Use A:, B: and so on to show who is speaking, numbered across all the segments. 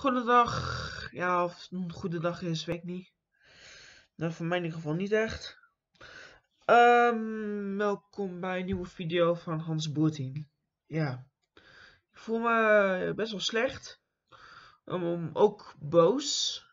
A: Goedendag. Ja, of het een goede dag is, weet ik niet. Nou, voor mij in ieder geval niet echt. Welkom bij een nieuwe video van Hans Boertien. Ja, ik voel me best wel slecht. Ook boos.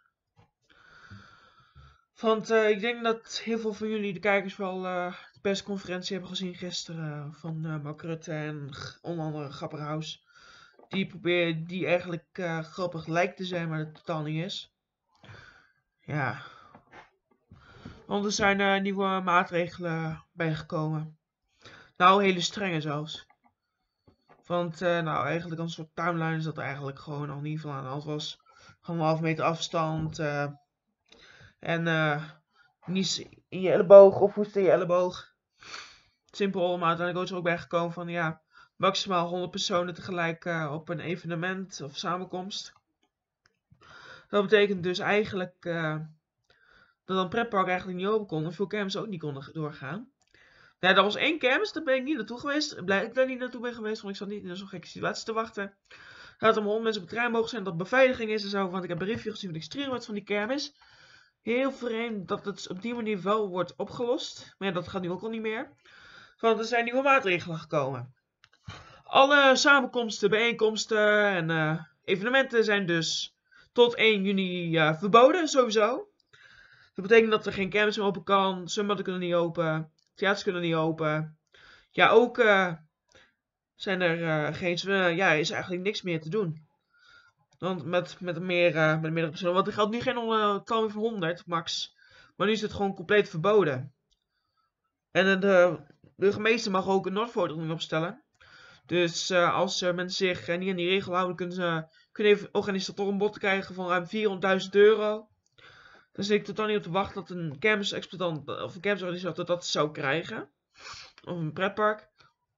A: Want ik denk dat heel veel van jullie, de kijkers, wel de persconferentie hebben gezien gisteren van Mark Rutte en onder andere Grapperhaus. Die eigenlijk grappig lijkt te zijn, maar het totaal niet is. Ja. Want er zijn nieuwe maatregelen bijgekomen. Nou, hele strenge zelfs. Want nou, eigenlijk een soort timeline is dat er eigenlijk gewoon al niet veel aan de hand was. Gewoon 1,5 meter afstand. En niet in je elleboog of hoest in je elleboog. Simpel, maar uiteindelijk is er ook bijgekomen van ja, maximaal 100 personen tegelijk op een evenement of samenkomst. Dat betekent dus eigenlijk dat een pretpark eigenlijk niet open kon en veel camps ook niet konden doorgaan. Ja, dat was 1 kermis, daar ben ik niet naartoe geweest. Blij dat ik daar niet naartoe ben geweest, want ik zat niet in zo'n gekke situatie te wachten. Dat er maar 100 mensen op het trein mogen zijn, dat beveiliging is en zo. Want ik heb een review gezien van de extreem van die kermis. Heel vreemd dat het op die manier wel wordt opgelost. Maar ja, dat gaat nu ook al niet meer. Want er zijn nieuwe maatregelen gekomen. Alle samenkomsten, bijeenkomsten en evenementen zijn dus tot 1 juni verboden, sowieso. Dat betekent dat er geen kermis meer open kan, zwembaden kunnen niet open, theaters kunnen niet open. Ja, ook zijn er ja, is eigenlijk niks meer te doen. Want met meerdere personen. Want er geldt nu geen tal meer van 100 max. Maar nu is het gewoon compleet verboden. En de burgemeester mag ook een noodvordering opstellen. Dus als mensen zich niet aan die regel houden, kunnen organisatoren boete krijgen van ruim €400.000. Dan zit ik totaal niet op te wachten dat een kermisexploitant of een kermisorganisator dat zou krijgen. Of een pretpark.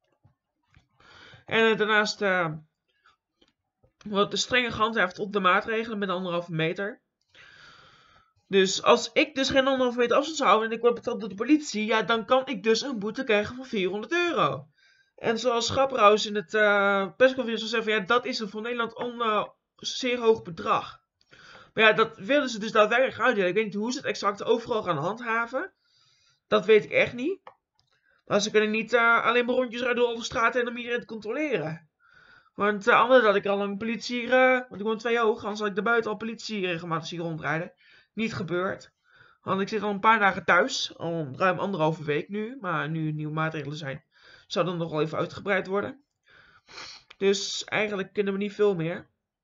A: En daarnaast wordt er strenger gehandhaafd op de maatregelen met 1,5 meter. Dus als ik dus geen 1,5 meter afstand zou houden en ik word betrapt door de politie, ja, dan kan ik dus een boete krijgen van €400. En zoals Grapperhaus in het persconferentie zei van ja, dat is een voor Nederland zeer hoog bedrag. Maar ja, dat willen ze dus daadwerkelijk uitdelen. Ik weet niet hoe ze het exact overal gaan handhaven. Dat weet ik echt niet. Maar ze kunnen niet alleen maar rondjes rijden door alle straten en om iedereen te controleren. Want anders had ik al een politie hier, want ik woon 2 hoog, anders had ik er buiten al politie regelmatig zien rondrijden. Niet gebeurd. Want ik zit al een paar dagen thuis, al ruim 1,5 week nu, maar nu nieuwe maatregelen zijn, zou dan nog wel even uitgebreid worden. Dus eigenlijk kunnen we niet veel meer.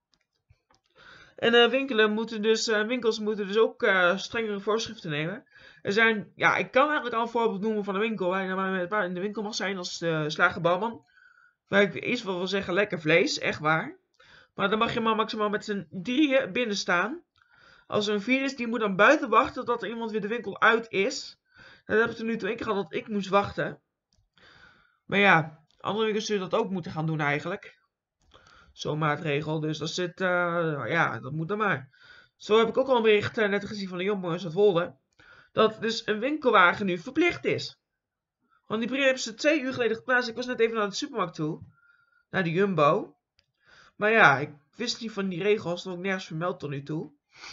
A: En winkels moeten dus ook strengere voorschriften nemen. Er zijn, ja, ik kan eigenlijk al een voorbeeld noemen van een winkel waar in de winkel mag zijn als Slager Bouwman. Waar ik eerst wel wil zeggen lekker vlees, echt waar. Maar dan mag je maar maximaal met z'n 3 binnen staan. Als er een 4 is, die moet dan buiten wachten tot er iemand weer de winkel uit is. Dat heb ik er nu 2 keer gehad dat ik moest wachten. Maar ja, andere winkels zullen dat ook moeten gaan doen eigenlijk. Zo'n maatregel, dus dat zit, ja, dat moet dan maar. Zo heb ik ook al een bericht net gezien van de jongens uit Wolde. Dat dus een winkelwagen nu verplicht is. Want die brief hebben ze 2 uur geleden geplaatst. Ik was net even naar de supermarkt toe. Naar de Jumbo. Maar ja, ik wist niet van die regels. Dat ook nergens vermeld tot nu toe.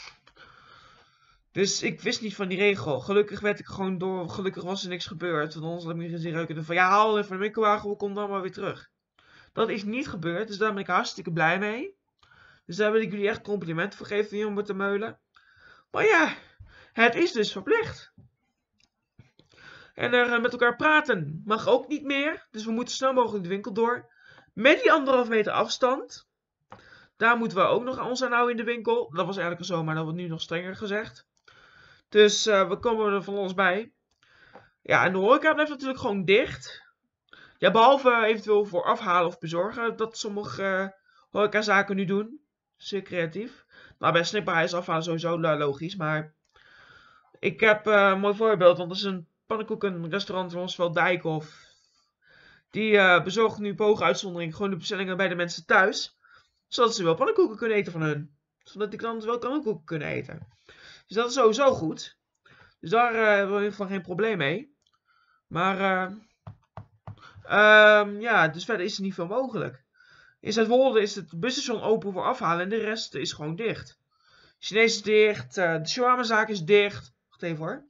A: Dus ik wist niet van die regel. Gelukkig werd ik gewoon door. Gelukkig was er niks gebeurd. Want anders had ik me gezien ruiken van ja, haal even een winkelwagen. We komen dan maar weer terug. Dat is niet gebeurd. Dus daar ben ik hartstikke blij mee. Dus daar wil ik jullie echt complimenten voor geven, Jumbo te Meulen. Maar ja, het is dus verplicht. En er met elkaar praten mag ook niet meer. Dus we moeten snel mogelijk de winkel door. Met die 1,5 meter afstand. Daar moeten we ook nog ons aan houden in de winkel. Dat was eigenlijk al zo, maar dat wordt nu nog strenger gezegd. Dus we komen er van ons bij. Ja, en de horeca blijft natuurlijk gewoon dicht. Ja, behalve eventueel voor afhalen of bezorgen. Dat sommige horecazaken nu doen. Zeer creatief. Nou, bij Snipperij is afhalen sowieso logisch. Maar ik heb een mooi voorbeeld. Want er is een pannenkoekenrestaurant in Onsveld Dijkhof. Die bezorgt nu per hoge uitzondering gewoon de bestellingen bij de mensen thuis. Zodat ze wel pannenkoeken kunnen eten van hun. Zodat die klanten wel pannenkoeken kunnen eten. Dus dat is sowieso goed. Dus daar hebben we in ieder geval geen probleem mee. Maar ja, dus verder is er niet veel mogelijk. In Zuidwolde is het busstation open voor afhalen en de rest is gewoon dicht. Chinees is dicht, de shawarmazaak is dicht. Wacht even hoor.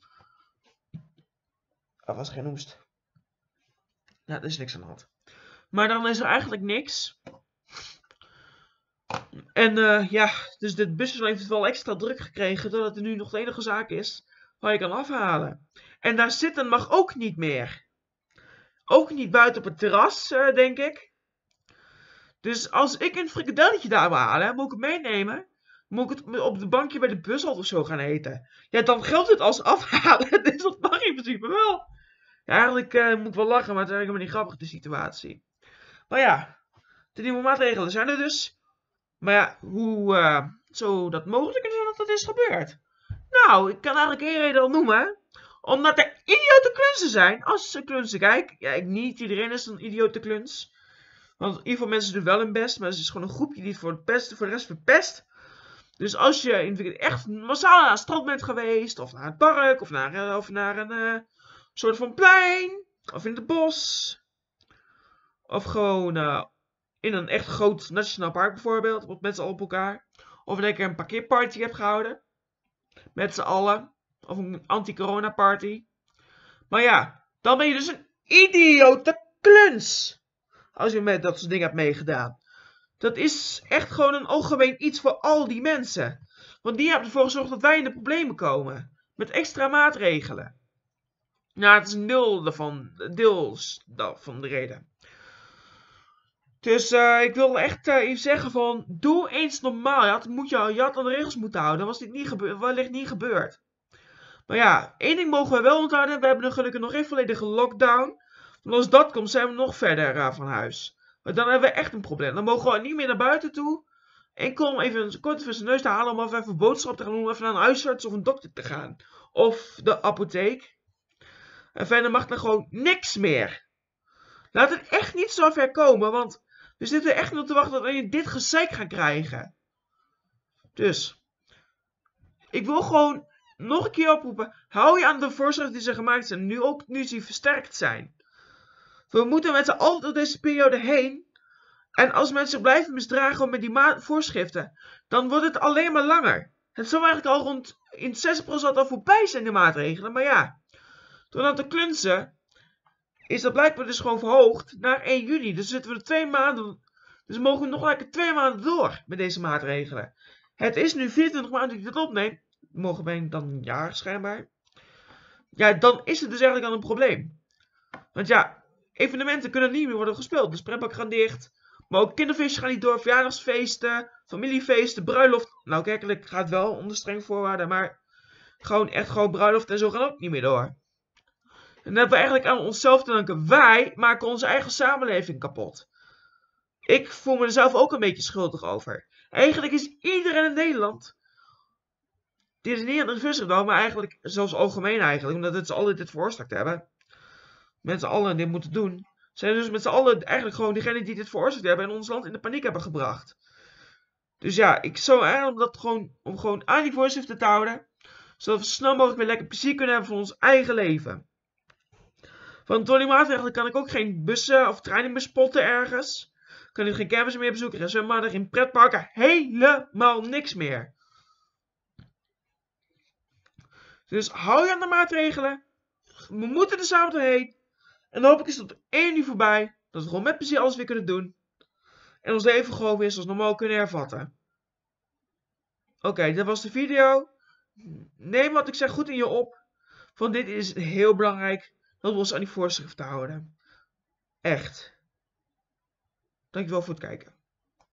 A: Er was geen hoest. Ja, er is niks aan de hand. Maar dan is er eigenlijk niks. En ja, dus dit busstation heeft het wel extra druk gekregen, doordat er nu nog de enige zaak is waar je kan afhalen. En daar zitten mag ook niet meer. Ook niet buiten op het terras, denk ik. Dus als ik een frikadelletje daar wil halen, moet ik het meenemen. Moet ik het op de bankje bij de bushalte of zo gaan eten. Ja, dan geldt het als afhalen. Dus dat mag in principe wel. Ja, eigenlijk moet ik wel lachen, maar het is eigenlijk helemaal niet grappig, de situatie. Maar ja, de nieuwe maatregelen zijn er dus. Maar ja, hoe zo dat mogelijk is dat dat is gebeurd? Nou, ik kan eigenlijk één reden al noemen. Omdat er idiote klunsen zijn. Als ze klunsen, kijk. Ja, niet iedereen is een idiote kluns. Want in ieder geval mensen doen wel hun best. Maar het is gewoon een groepje die het voor de rest verpest. Dus als je echt massaal naar het strand bent geweest. Of naar het park. Of naar een soort van plein. Of in het bos. Of gewoon in een echt groot nationaal park bijvoorbeeld. Met z'n allen op elkaar. Of dat je een parkeerparty hebt gehouden. Met z'n allen. Of een anti-corona party. Maar ja, dan ben je dus een idiote kluns. Als je met dat soort dingen hebt meegedaan. Dat is echt gewoon een algemeen iets voor al die mensen. Want die hebben ervoor gezorgd dat wij in de problemen komen. Met extra maatregelen. Nou, het is een deel daarvan. Deels van de reden. Dus ik wil echt even zeggen van, doe eens normaal. Je had aan de regels moeten houden. Dan was dit wellicht niet gebeurd. Maar ja, één ding mogen we wel onthouden. We hebben gelukkig nog geen volledige lockdown. Want als dat komt, zijn we nog verder van huis. Maar dan hebben we echt een probleem. Dan mogen we niet meer naar buiten toe. Enkel om even kort even zijn neus te halen. Om even boodschap te gaan doen. Om even naar een huisarts of een dokter te gaan. Of de apotheek. En verder mag er gewoon niks meer. Laat het echt niet zo ver komen. Want we zitten echt nog te wachten tot je dit gezeik gaat krijgen. Dus. Ik wil gewoon nog een keer oproepen. Hou je aan de voorschriften die ze gemaakt zijn. Nu ze versterkt zijn. We moeten met z'n allen door deze periode heen. En als mensen blijven misdragen met die voorschriften. Dan wordt het alleen maar langer. Het zou eigenlijk al rond in 60% al voorbij zijn, de maatregelen. Maar ja. Door aan te klunsen. Is dat blijkbaar dus gewoon verhoogd naar 1 juni. Dus zitten we er 2 maanden. Dus mogen we nog lekker 2 maanden door met deze maatregelen. Het is nu 24 maanden dat ik dit opneem. Mogen wij dan een jaar schijnbaar. Ja, dan is het dus eigenlijk al een probleem. Want ja, evenementen kunnen niet meer worden gespeeld. Dus pretparken gaan dicht. Maar ook kinderfeestjes gaan niet door. Verjaardagsfeesten, familiefeesten, bruiloft. Nou, kerkelijk gaat wel onder strenge voorwaarden. Maar gewoon bruiloft en zo gaan ook niet meer door. En dat hebben we eigenlijk aan onszelf te danken. Wij maken onze eigen samenleving kapot. Ik voel me er zelf ook een beetje schuldig over. Eigenlijk is iedereen in Nederland. Dit is niet aan de regering, maar eigenlijk zelfs algemeen eigenlijk. Omdat het z'n allen dit veroorzaakt hebben. Met z'n allen dit moeten doen. Zijn dus met z'n allen eigenlijk gewoon degenen die dit veroorzaakt hebben. En ons land in de paniek hebben gebracht. Dus ja, ik zou eigenlijk om gewoon aan die voorschriften te houden. Zodat we zo snel mogelijk weer lekker plezier kunnen hebben van ons eigen leven. Want door die maatregelen kan ik ook geen bussen of treinen meer spotten ergens. Kan ik geen campers meer bezoeken. En zwembaden, geen pretparken. Helemaal niks meer. Dus hou je aan de maatregelen. We moeten er samen doorheen. En dan hoop ik is tot 1 juni voorbij. Dat we gewoon met plezier alles weer kunnen doen. En ons leven gewoon weer zoals normaal kunnen hervatten. Oké, dat was de video. Neem wat ik zeg goed in je op. Want dit is heel belangrijk. Dat we ons aan die voorschriften houden. Echt. Dankjewel voor het kijken.